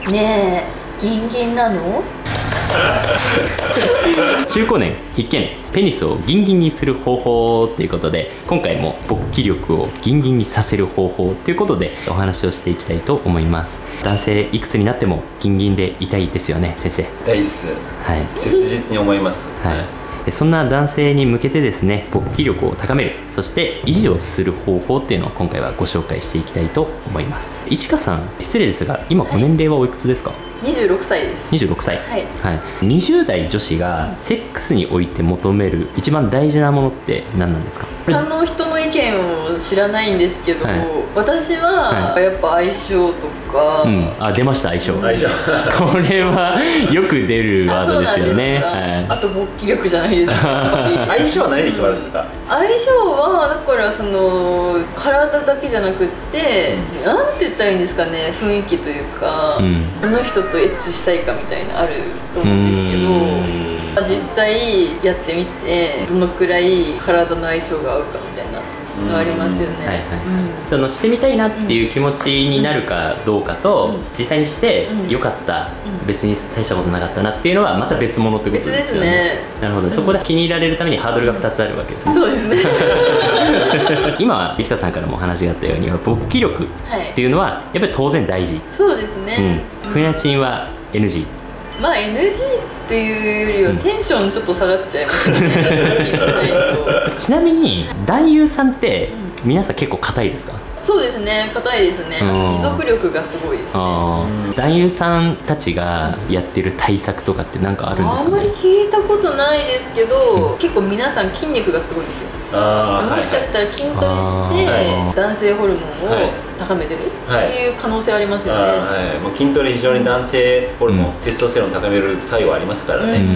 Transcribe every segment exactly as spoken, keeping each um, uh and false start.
ねえ、ギンギンなの？ 中高年必見、ペニスをギンギンにする方法ということで、今回も勃起力をギンギンにさせる方法ということでお話をしていきたいと思います。男性いくつになってもギンギンでいたいですよね、先生。 大っす。はい、切実に思います。 はい、そんな男性に向けてですね、勃起力を高める、そして維持をする方法っていうのを今回はご紹介していきたいと思います。いちかさん、失礼ですが今ご年齢はおいくつですか？ にじゅうろくさいです。 にじゅうろくさい。 はい、 はい、にじゅう代女子がセックスにおいて求める一番大事なものって何なんですか？ 他の人の意見を知らないんですけど、はい、私はやっぱ相性とか、 うん、あ、出ました、相性。 相性これはよく出るワードですよね。 あ、はい、あと勃起力じゃないですか。 相性は何で決まるんですか？ 相性はだからその体だけじゃなくって、うん、なんて言ったらいいんですかね、雰囲気というか、うん、この人とエッチしたいかみたいなあると思うんですけど、実際やってみてどのくらい体の相性が合うかみたいなのありますよね。 そのしてみたいなっていう気持ちになるかどうかと、うん、実際にしてよかった、うん、別に大したことなかったなっていうのはまた別物ってことですよね。別ですね。なるほど、そこで気に入られるためにハードルがふたつあるわけですね。 そうですね。 今いちかさんからもお話があったように勃起力っていうのはやっぱり当然大事。 そうですね。 うん、フェナチンは エヌジー。 まあ エヌジー っていうよりはテンションちょっと下がっちゃいますね。 ちなみに男優さんって皆さん結構硬いですか？ そうですね、硬いですね。持続力がすごいですね。 男優さんたちがやってる対策とかって何かあるんですかね？ あんまり聞いたことないですけど、うん、結構皆さん筋肉がすごいんですよ。もしかしたら筋トレして男性ホルモンを高めてるっていう可能性ありますよね。はいはい、もう筋トレ非常に男性ホルモン、うん、テストステロンを高める作用ありますからね。うん、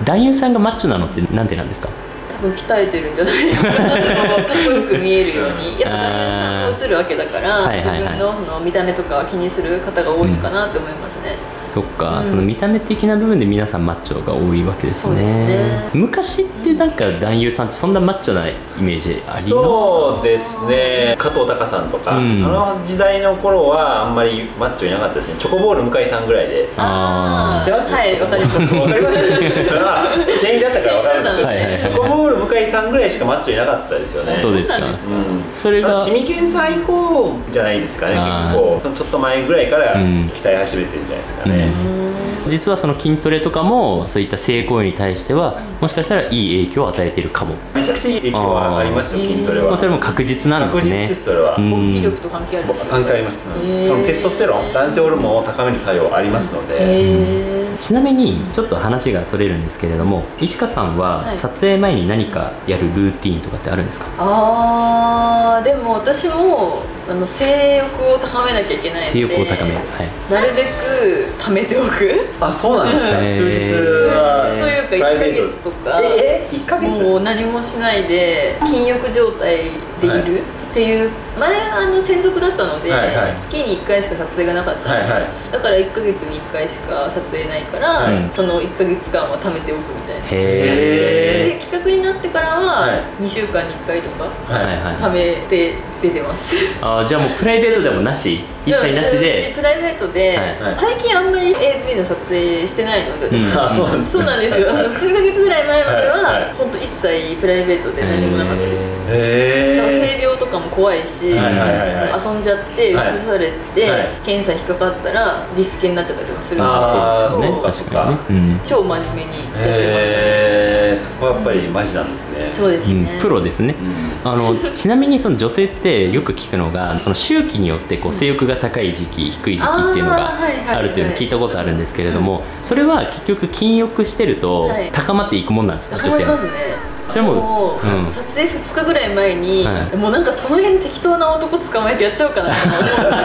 男優さんがマッチョなのってなんでなんですか？ 多分鍛えてるんじゃないですか。かっこよく見えるように、やっぱ男優さんも映るわけだから、自分のその見た目とかを気にする方が多いのかなって思いますね。 うん、そっか、うん、その見た目的な部分で皆さんマッチョが多いわけですね。 そうですね。 昔ってなんか男優さんってそんなマッチョなイメージありました？ そうですね、加藤隆さんとか、うん、あの時代の頃はあんまりマッチョいなかったですね。チョコボール向井さんぐらいで。ああ、知ってます？ はい、わかります。 わかります。店員だったからわかるんですよね。チョコボール向井さんぐらいしかマッチョいなかったですよね。 そうですか。うん、それがシミケンさん以降じゃないですかね。結構そのちょっと前ぐらいから鍛え始めてるんじゃないですかね。 うん、実はその筋トレとかもそういった性行為に対してはもしかしたらいい影響を与えているかも。 めちゃくちゃいい影響はありますよ、筋トレは。 それも確実なんですね。 確実です、それは。 勃起力と関係ある？ 関係あります。そのテストステロン、男性ホルモンを高める作用ありますので。 ちなみにちょっと話がそれるんですけれども、いちかさんは撮影前に何かやるルーティーンとかってあるんですか？ あー、でも私もあの性欲を高めなきゃいけないので、 性欲を高める、はい、 なるべく貯めておく。 あ、そうなんですか。数日はというかいっかげつとか、 ええ、いっかげつもう何もしないで禁欲状態でいる、はい、っていう。前あの専属だったので、はいはい、月にいっかいしか撮影がなかったので、はいはい、だからいっかげつにいっかいしか撮影ないから、うん、そのいっかげつかんは貯めておくみたいな。へで、企画になってからはにしゅうかんにいっかいとか貯めて出てます。 あ、じゃあもうプライベートでもなし、一切なしで。 プライベートで、はい、最近あんまり エーブイ の撮影してないので、私は、うん、あ、そうなんです、ね、そうなんですよ。数ヶ月ぐらい前までは本当一切プライベートで何もなかったです。へだから性病とかも怖いし、遊んじゃってうつされて、はい、検査引っかかったらリスケになっちゃったりとかするので、そうかそうか、うん、超真面目にやってましたね。 へー、そこはやっぱりマジなんですね。 そうですね、 うん、プロですね。うん、あのちなみにその女性ってよく聞くのが、その周期によってこう性欲が高い時期低い時期っていうのがあるというのを聞いたことあるんですけれども、それは結局禁欲してると高まっていくもんなんですか？ 高まりますね。それも、うん、撮影ふつかぐらい前に、はい、もうなんかその辺適当な男捕まえてやっちゃおうかなと思って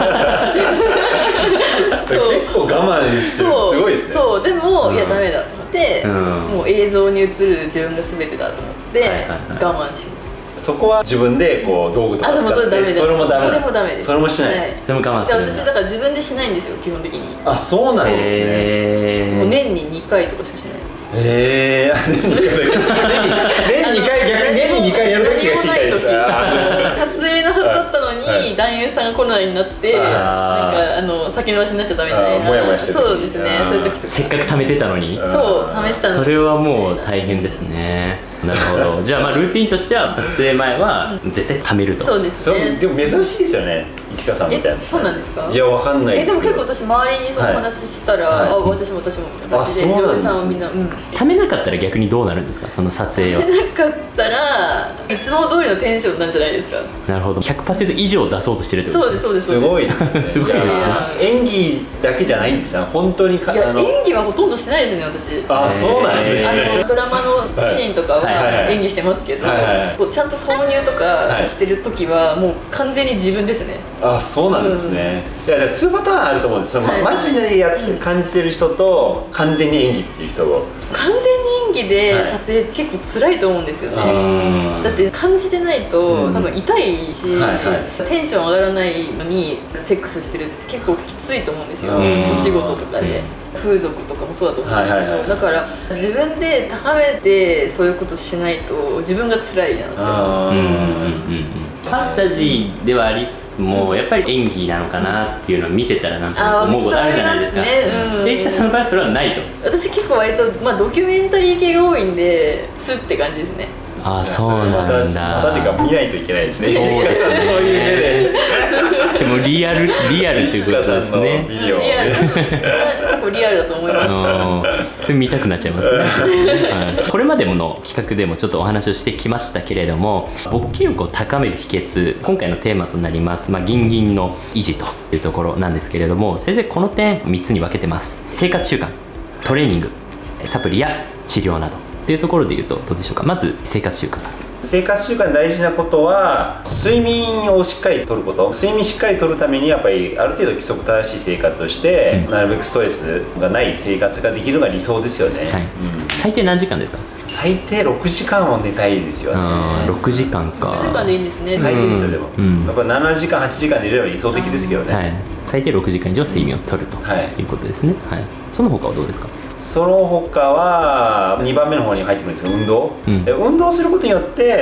結構我慢してる。すごいですね。 そう、でも、うん、いやダメだと思って、うん、もう映像に映る自分が全てだと思って我慢します。 そこは自分でこう道具とか使って、それもダメ。それもダメです。それもしない。 それも我慢する。 私だから自分でしないんですよ、基本的に。 あ、そうなんですね。 もう年ににかいとかしかしない。 ええ、年ににかい、逆に年ににかいやる時が知りたいです。撮影のはずだったのに、 に男優さんがコロナになってなんかあの先延ばしになっちゃったみたいな、そうですね、そういう時とかせっかく貯めてたのに、 そう貯めてたのにそれはもう大変ですね。なるほど。じゃあまあルーティンとしては撮影前は絶対貯めると。 そうですね。 でも珍しいですよね、市川さんみたいな。 そうなんですか？ いやわかんないですけど。 えでも結構私周りにその話したら、はい、あ私も私もみたいな感じで女優さんはみんな、うん、 貯めなかったら逆にどうなるんですか、その撮影を。 貯めなかったらいつも通りのテンションなんじゃないですか。 なるほど。 ひゃくパーセント 以上出そうとしてるってことですね。 そうですそうです。すごいですね。 すごいですね。 演技だけじゃないんですよ、本当に。いや演技はほとんどしてないですね私。 あそうなんですね。 ドラマのシーンとかは演技してますけど、こうちゃんと挿入とかしてる時はもう完全に自分ですね。 あそうなんですね。いやにパターンあると思うんですよ。マジでやって感じてる人と完全に演技っていう人を。 完全に演技で撮影結構辛いと思うんですよね。だって感じてないと多分痛いし、テンション上がらないのにセックスしてるって結構きついと思うんですよ、お仕事とかで。風俗とかもそうだと思うんですけど、だから自分で高めてそういうことしないと自分が辛いなって。 ファンタジーではありつつもやっぱり演技なのかなっていうのを見てたらなんか思うことあるじゃないですか。で、市川さんの場合はそれはないと。 私結構割と、まあ、ドキュメンタリー系が多いんでスッって感じですね。 ああそうなんだ。 またっていうか見ないといけないですね。そういう目で。 でもリアルリアルっていうことですね。 リアル結構リアルだと思います。 それ見たくなっちゃいますね。これまでもの企画でもちょっとお話をしてきましたけれども、勃起力を高める秘訣、今回のテーマとなります、まあ、ギンギンの維持というところなんですけれども、先生この点みっつに分けてます。生活習慣、トレーニング、サプリや治療などっていうところでいうとどうでしょうか。まず生活習慣。 生活習慣で大事なことは睡眠をしっかりとること。睡眠しっかりとるためにやっぱりある程度規則正しい生活をして、うん、なるべくストレスがない生活ができるのが理想ですよね、はい、 うん、最低何時間ですか？ 最低ろくじかんは寝たいですよね。 ろくじかんか。 ろくじかんでいいんですね。 最低ですよ。でも、うん、やっぱななじかんはちじかん寝れば理想的ですけどね、はい、 最低ろくじかん以上睡眠をとるということですね、はい、その他はどうですか？ その他はにばんめの方に入ってくるんですけど、運動、うん、運動することによって、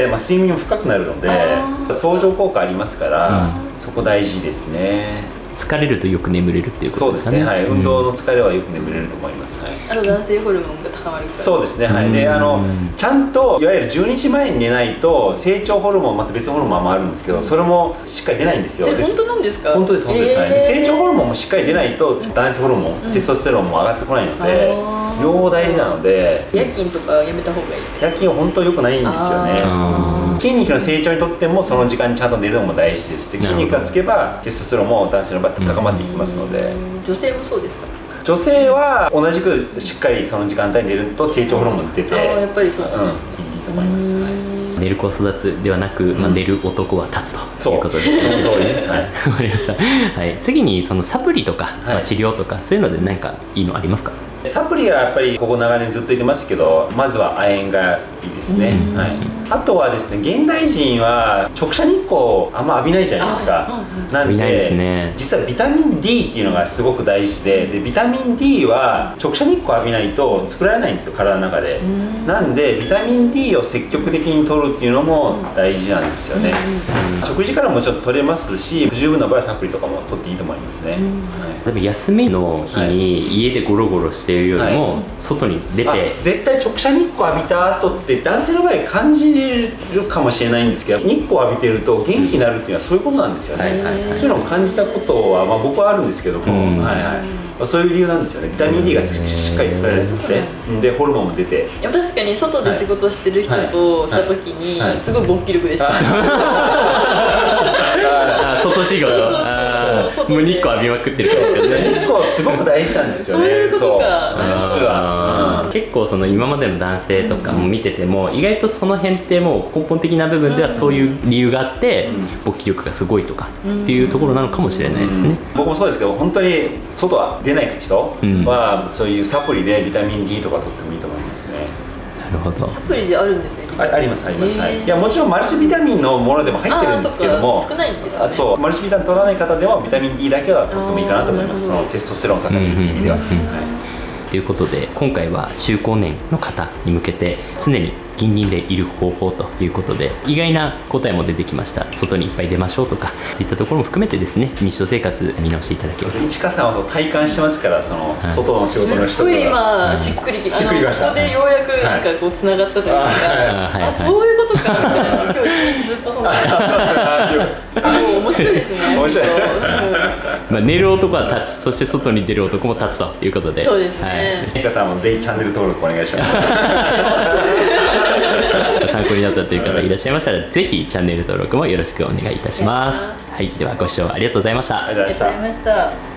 まあ、睡眠も深くなるので相乗効果ありますから、うん、そこ大事ですね。 疲れるとよく眠れるっていうことですかね。 そうですね、はい、運動の疲れはよく眠れると思います、はい、 あと男性ホルモンが高まるから。 そうですね、はい、であのちゃんといわゆるじゅうにじまえに寝ないと成長ホルモンまた別のホルモンもあるんですけど、それもしっかり出ないんですよ。 本当なんですか？ 本当です本当です、えーはい、成長ホルモンもしっかり出ないと男性ホルモン、うん、テストステロンも上がってこないので、両方大事なので夜勤とかやめた方がいい。 夜勤は本当良くないんですよね。筋肉の成長にとってもその時間にちゃんと寝るのも大事ですし、筋肉がつけばテストステロンも男性の場合高まっていきますので。 女性もそうですか？ 女性は同じくしっかりその時間帯に寝ると成長ホルモン出て、 あやっぱりそうなんですね、 うん、いいと思います、はい、 寝る子育つではなく、まあ、寝る男は立つということですね。 その通りです。はい、 わかりました。はい、次にそのサプリとか、はい、まあ、治療とかそういうので何かいいのありますか？ サプリはやっぱりここ長年ずっと言ってますけど、まずは亜鉛がいいですね、はい、あとはですね、現代人は直射日光あんま浴びないじゃないですか。なんで、ね、実はビタミン ディー っていうのがすごく大事で、でビタミン ディー は直射日光浴びないと作られないんですよ、体の中で。なんでビタミン ディー を積極的に摂るっていうのも大事なんですよね。食事からもちょっと取れますし、不十分な場合はサプリとかも取っていいと思いますね、はい、 でも休みの日に家でゴロゴロしてるよりも外に出て、はい、 絶対直射日光浴びた後って男性の場合感じるかもしれないんですけど、日光浴びてると元気になるっていうのはそういうことなんですよね、はいはいはい、そういうのを感じたことは、まあ、僕はあるんですけども、はいはい、そういう理由なんですよね。ビタミン ディー がしっかり作られてて、でホルモンも出て。 いや確かに外で仕事してる人とした時にすごい勃起力でした。 外仕事、もう日光浴びまくってるからですよね。 日光すごく大事なんですよね。 そういうことか。 実は結構その今までの男性とかも見てても、意外とその辺ってもう根本的な部分ではそういう理由があって勃起力がすごいとかっていうところなのかもしれないですね。 僕もそうですけど、本当に外は出ない人はそういうサプリでビタミン ディー とか取ってもいいと思いますね。 なるほど。 サプリであるんですね。 あ, ありますあります、はい、いやもちろんマルチビタミンのものでも入ってるんですけども、 少ないんですかね。 そう、マルチビタミン取らない方ではビタミン ディー だけは取ってもいいかなと思います。そのテストステロンを高めるという意味では。ということで今回は中高年の方に向けて常にギンギンでいる方法ということで、意外な答えも出てきました。外にいっぱい出ましょうとか、そういったところも含めてですね、日常生活見直していただけます。 市川さんはそう体感してますから、その外の仕事の人とか。すごい今しっくりきました。ここでようやくなんかこうつながったというか、あ、そういうことかみたいな。今日ずっとその。面白いですね。面白い。 まあ寝る男は立つ、そして外に出る男も立つということで。 そうですね。 市川さんもぜひチャンネル登録お願いします。 参考になったという方いらっしゃいましたら、ぜひチャンネル登録もよろしくお願いいたします。はい、ではご視聴ありがとうございました。 ありがとうございました。